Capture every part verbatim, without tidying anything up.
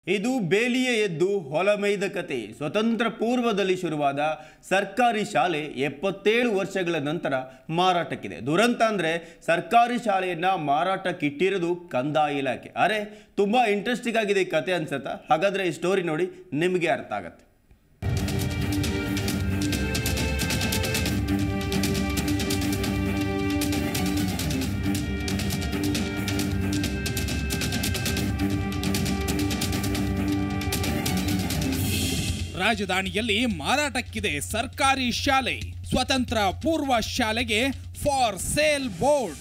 ಇದು ಬೇಲಿಯ ಎದ್ದು ಹೊಲಮೈದ ಕತೆ. ಸ್ವತಂತ್ರ ಪೂರ್ವದಲ್ಲಿ ಶುರುವಾದ ಸರ್ಕಾರಿ ಶಾಲೆ ಎಪ್ಪತ್ತೇಳು ವರ್ಷಗಳ ನಂತರ ಮಾರಾಟಕ್ಕಿದೆ. ದುರಂತ ಅಂದರೆ ಸರ್ಕಾರಿ ಶಾಲೆಯನ್ನು ಮಾರಾಟಕ್ಕಿಟ್ಟಿರೋದು ಕಂದಾಯ ಇಲಾಖೆ. ಅರೆ, ತುಂಬ ಇಂಟ್ರೆಸ್ಟಿಂಗ್ ಆಗಿದೆ ಈ ಕತೆ ಅನ್ಸುತ್ತಾ? ಹಾಗಾದರೆ ಈ ಸ್ಟೋರಿ ನೋಡಿ ನಿಮಗೆ ಅರ್ಥ ಆಗುತ್ತೆ. ರಾಜಧಾನಿಯಲ್ಲಿ ಮಾರಾಟಕ್ಕಿದೆ ಸರ್ಕಾರಿ ಶಾಲೆ. ಸ್ವತಂತ್ರ ಪೂರ್ವ ಶಾಲೆಗೆ ಫಾರ್ ಸೇಲ್ ಬೋರ್ಡ್.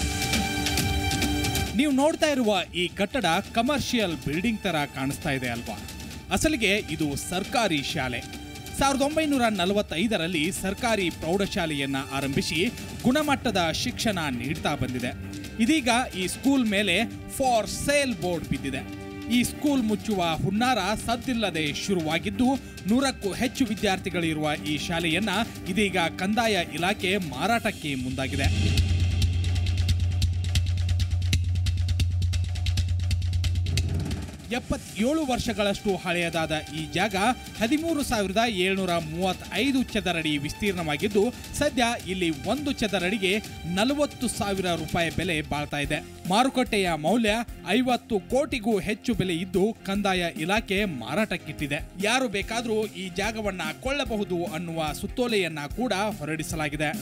ನೀವು ನೋಡ್ತಾ ಇರುವ ಈ ಕಟ್ಟಡ ಕಮರ್ಷಿಯಲ್ ಬಿಲ್ಡಿಂಗ್ ತರ ಕಾಣಿಸ್ತಾ ಇದೆ ಅಲ್ವಾ? ಅಸಲಿಗೆ ಇದು ಸರ್ಕಾರಿ ಶಾಲೆ. ಸಾವಿರದ ಒಂಬೈನೂರ ನಲವತ್ತೈದರಲ್ಲಿ ಸರ್ಕಾರಿ ಪ್ರೌಢಶಾಲೆಯನ್ನ ಆರಂಭಿಸಿ ಗುಣಮಟ್ಟದ ಶಿಕ್ಷಣ ನೀಡ್ತಾ ಬಂದಿದೆ. ಇದೀಗ ಈ ಸ್ಕೂಲ್ ಮೇಲೆ ಫಾರ್ ಸೇಲ್ ಬೋರ್ಡ್ ಬಿದ್ದಿದೆ. ಈ ಸ್ಕೂಲ್ ಮುಚ್ಚುವ ಹುನ್ನಾರ ಸದ್ದಿಲ್ಲದೆ ಶುರುವಾಗಿದ್ದು, ನೂರಕ್ಕೂ ಹೆಚ್ಚು ವಿದ್ಯಾರ್ಥಿಗಳಿರುವ ಈ ಶಾಲೆಯನ್ನ ಇದೀಗ ಕಂದಾಯ ಇಲಾಖೆ ಮಾರಾಟಕ್ಕೆ ಮುಂದಾಗಿದೆ. ಎಪ್ಪತ್ತೇಳು ವರ್ಷಗಳಷ್ಟು ಹಳೆಯದಾದ ಈ ಜಾಗ ಹದಿಮೂರು ಸಾವಿರದ ಏಳ್ನೂರ ಮೂವತ್ತೈದು ಚದರಡಿ ವಿಸ್ತೀರ್ಣವಾಗಿದ್ದು, ಸದ್ಯ ಇಲ್ಲಿ ಒಂದು ಚದರಡಿಗೆ ನಲವತ್ತು ಸಾವಿರ ರೂಪಾಯಿ ಬೆಲೆ ಬಾಳ್ತಾ ಇದೆ. ಮಾರುಕಟ್ಟೆಯ ಮೌಲ್ಯ ಐವತ್ತು ಕೋಟಿಗೂ ಹೆಚ್ಚು ಬೆಲೆ ಇದ್ದು ಕಂದಾಯ ಇಲಾಖೆ ಮಾರಾಟಕ್ಕಿಟ್ಟಿದೆ. ಯಾರು ಬೇಕಾದರೂ ಈ ಜಾಗವನ್ನ ಕೊಳ್ಳಬಹುದು ಅನ್ನುವ ಸುತ್ತೋಲೆಯನ್ನ ಕೂಡ ಹೊರಡಿಸಲಾಗಿದೆ.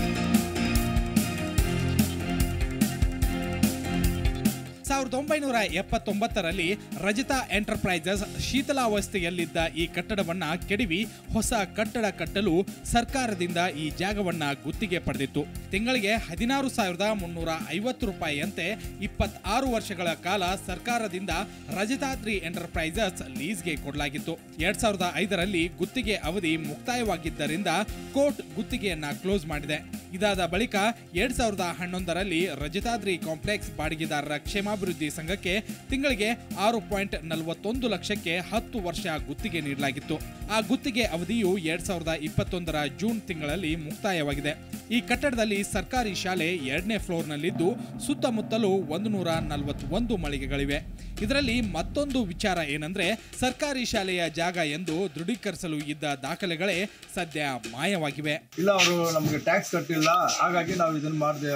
ಸಾವಿರದ ಒಂಬೈನೂರ ಎಪ್ಪತ್ತೊಂಬತ್ತರಲ್ಲಿ ರಜತಾ ಎಂಟರ್ಪ್ರೈಸಸ್ ಶೀತಲಾವಸ್ಥೆಯಲ್ಲಿದ್ದ ಈ ಕಟ್ಟಡವನ್ನ ಕೆಡವಿ ಹೊಸ ಕಟ್ಟಡ ಕಟ್ಟಲು ಸರ್ಕಾರದಿಂದ ಈ ಜಾಗವನ್ನ ಗುತ್ತಿಗೆ ಪಡೆದಿತ್ತು. ತಿಂಗಳಿಗೆ ಹದಿನಾರು ಸಾವಿರದ ಮುನ್ನೂರ ಐವತ್ತು ರೂಪಾಯಿಯಂತೆ ಇಪ್ಪತ್ತಾರು ವರ್ಷಗಳ ಕಾಲ ಸರ್ಕಾರದಿಂದ ರಜತಾದ್ರಿ ಎಂಟರ್ಪ್ರೈಸಸ್ ಲೀಸ್ಗೆ ಕೊಡಲಾಗಿತ್ತು. ಎರಡ್ ಸಾವಿರದ ಐದರಲ್ಲಿ ಗುತ್ತಿಗೆ ಅವಧಿ ಮುಕ್ತಾಯವಾಗಿದ್ದರಿಂದ ಕೋರ್ಟ್ ಗುತ್ತಿಗೆಯನ್ನ ಕ್ಲೋಸ್ ಮಾಡಿದೆ. ಇದಾದ ಬಳಿಕ ಎರಡ್ ಸಾವಿರದ ಹನ್ನೊಂದರಲ್ಲಿ ರಜತಾದ್ರಿ ಕಾಂಪ್ಲೆಕ್ಸ್ ಬಾಡಿಗೆದಾರರ ಕ್ಷೇಮಾಭಿವೃದ್ಧಿ ಸಂಘಕ್ಕೆ ತಿಂಗಳಿಗೆ ಆರು ಪಾಯಿಂಟ್ ನಲವತ್ತೊಂದು ಲಕ್ಷಕ್ಕೆ ಹತ್ತು ವರ್ಷ ಗುತ್ತಿಗೆ ನೀಡಲಾಗಿತ್ತು. ಆ ಗುತ್ತಿಗೆ ಅವಧಿಯು ಎರಡ್ ಸಾವಿರದ ಇಪ್ಪತ್ತೊಂದರ ಜೂನ್ ತಿಂಗಳಲ್ಲಿ ಮುಕ್ತಾಯವಾಗಿದೆ. ಈ ಕಟ್ಟಡದಲ್ಲಿ ಸರ್ಕಾರಿ ಶಾಲೆ ಎರಡನೇ ಫ್ಲೋರ್ನಲ್ಲಿದ್ದು ಸುತ್ತಮುತ್ತಲೂ ಒಂದು ನೂರ ನಲವತ್ತೊಂದು ಮಳಿಗೆಗಳಿವೆ. ಇದರಲ್ಲಿ ಮತ್ತೊಂದು ವಿಚಾರ ಏನಂದ್ರೆ, ಸರ್ಕಾರಿ ಶಾಲೆಯ ಜಾಗ ಎಂದು ದೃಢೀಕರಿಸಲು ಇದ್ದ ದಾಖಲೆಗಳೇ ಸದ್ಯ ಮಾಯವಾಗಿವೆ. ಇಲ್ಲ, ಅವರು ನಮಗೆ ಟ್ಯಾಕ್ಸ್ ಕಟ್ಟಿಲ್ಲ, ಹಾಗಾಗಿ ನಾವು ಇದನ್ನ ಮಾಡಿದೆ,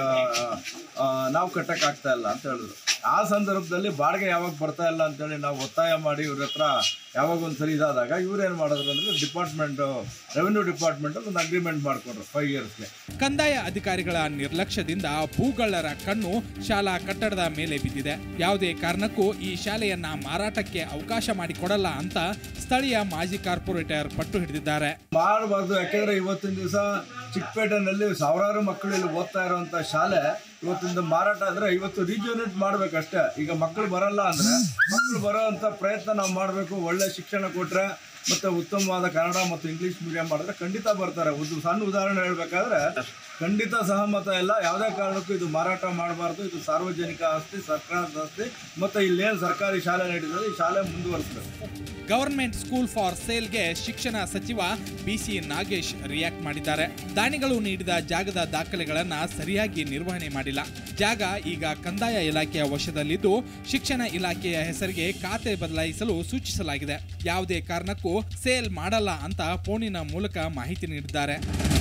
ನಾವು ಕಟ್ಟಕ್ ಆಗ್ತಾ ಇಲ್ಲ ಅಂತ ಹೇಳಿದ್ರು. ಆ ಸಂದರ್ಭದಲ್ಲಿ ಬಾಡಿಗೆ ಯಾವಾಗ ಬರ್ತಾ ಇಲ್ಲ ಅಂತೇಳಿ ನಾವು ಒತ್ತಾಯ ಮಾಡಿ ಇವ್ರ ಹತ್ರ ಯಾವಾಗ ಒಂದ್ಸರಿ ಇದಾದಾಗ ಇವ್ರೇನು ಮಾಡಿದ್ರು ಅಂದ್ರೆ ಡಿಪಾರ್ಟ್ಮೆಂಟ್ ರೆವೆನ್ಯೂ ಡಿಪಾರ್ಟ್ಮೆಂಟ್ ಒಂದು ಅಗ್ರಿಮೆಂಟ್ ಮಾಡ್ಕೊಂಡ್ರು ಫೈವ್ ಇಯರ್ಸ್ಗೆ. ಕಂದಾಯ ಅಧಿಕಾರಿಗಳ ನಿರ್ಲಕ್ಷ್ಯದಿಂದ ಭೂಗಳ್ಳರ ಕಣ್ಣು ಶಾಲಾ ಕಟ್ಟಡದ ಮೇಲೆ ಬಿದ್ದಿದೆ. ಯಾವುದೇ ಕಾರಣಕ್ಕೂ ಈ ಶಾಲೆಯನ್ನ ಮಾರಾಟಕ್ಕೆ ಅವಕಾಶ ಮಾಡಿಕೊಡಲ್ಲ ಅಂತ ಸ್ಥಳೀಯ ಮಾಜಿ ಕಾರ್ಪೊರೇಟರ್ ಪಟ್ಟು ಹಿಡಿದಿದ್ದಾರೆ. ಮಾಡಬಾರ್ದು, ಯಾಕೆಂದ್ರೆ ಇವತ್ತಿನ ದಿವಸ ಚಿಕ್ಕಪೇಟೆನಲ್ಲಿ ಸಾವಿರಾರು ಮಕ್ಕಳು ಇಲ್ಲಿ ಓದ್ತಾ ಇರುವಂತ ಶಾಲೆ ಇವತ್ತಿಂದ ಮಾರಾಟ ಅಂದ್ರೆ ಇವತ್ತು ರೀಜೂನೇಟ್ ಮಾಡ್ಬೇಕಷ್ಟೇ. ಈಗ ಮಕ್ಕಳು ಬರಲ್ಲ ಅಂದ್ರೆ ಮಕ್ಕಳು ಬರೋ ಅಂತ ಪ್ರಯತ್ನ ನಾವು ಮಾಡಬೇಕು. ಒಳ್ಳೆ ಶಿಕ್ಷಣ ಕೊಟ್ರೆ ಮತ್ತೆ ಉತ್ತಮವಾದ ಕನ್ನಡ ಮತ್ತು ಇಂಗ್ಲಿಷ್ ಮೀಡಿಯಂ ಮಾಡಿದ್ರೆ ಖಂಡಿತ ಬರ್ತಾರೆ. ಒಂದು ಸಣ್ಣ ಉದಾಹರಣೆ ಹೇಳ್ಬೇಕಾದ್ರೆ ಖಂಡಿತ ಸಹಮತ ಇಲ್ಲ. ಯಾವುದೇ ಕಾರಣಕ್ಕೂ ಇದು ಮಾರಾಟ ಮಾಡಬಾರ್ದು. ಇದು ಸಾರ್ವಜನಿಕ ಆಸ್ತಿ, ಸರ್ಕಾರದ ಆಸ್ತಿ. ಮತ್ತೆ ಇಲ್ಲೇನು ಸರ್ಕಾರಿ ಶಾಲೆ ನಡೀತದೆ ಈ ಶಾಲೆ ಮುಂದುವರಿಸಬೇಕು. ಗವರ್ಮೆಂಟ್ ಸ್ಕೂಲ್ ಫಾರ್ ಸೇಲ್ಗೆ ಶಿಕ್ಷಣ ಸಚಿವ ಬಿ ಸಿ ನಾಗೇಶ್ ರಿಯಾಕ್ಟ್ ಮಾಡಿದ್ದಾರೆ. ದಾನಿಗಳು ನೀಡಿದ ಜಾಗದ ದಾಖಲೆಗಳನ್ನ ಸರಿಯಾಗಿ ನಿರ್ವಹಣೆ ಮಾಡಿಲ್ಲ. ಜಾಗ ಈಗ ಕಂದಾಯ ಇಲಾಖೆಯ ವಶದಲ್ಲಿದ್ದು ಶಿಕ್ಷಣ ಇಲಾಖೆಯ ಹೆಸರಿಗೆ ಖಾತೆ ಬದಲಾಯಿಸಲು ಸೂಚಿಸಲಾಗಿದೆ. ಯಾವುದೇ ಕಾರಣಕ್ಕೂ ಸೇಲ್ ಮಾಡಲ್ಲ ಅಂತ ಫೋನಿನ ಮೂಲಕ ಮಾಹಿತಿ ನೀಡಿದ್ದಾರೆ.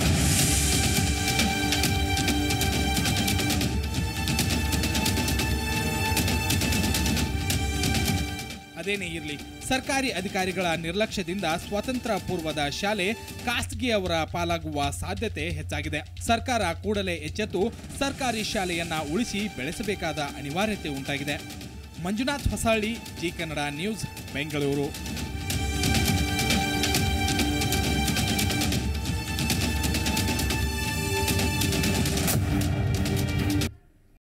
ಅದೇನೇ ಇರಲಿ, ಸರ್ಕಾರಿ ಅಧಿಕಾರಿಗಳ ನಿರ್ಲಕ್ಷ್ಯದಿಂದ ಸ್ವಾತಂತ್ರ್ಯ ಪೂರ್ವದ ಶಾಲೆ ಖಾಸಗಿಯವರ ಪಾಲಾಗುವ ಸಾಧ್ಯತೆ ಹೆಚ್ಚಾಗಿದೆ. ಸರ್ಕಾರ ಕೂಡಲೇ ಎಚ್ಚೆತ್ತು ಸರ್ಕಾರಿ ಶಾಲೆಯನ್ನ ಉಳಿಸಿ ಬೆಳೆಸಬೇಕಾದ ಅನಿವಾರ್ಯತೆ ಉಂಟಾಗಿದೆ. Manjunath Hosalli, Zee Kannada news, Bengaluru.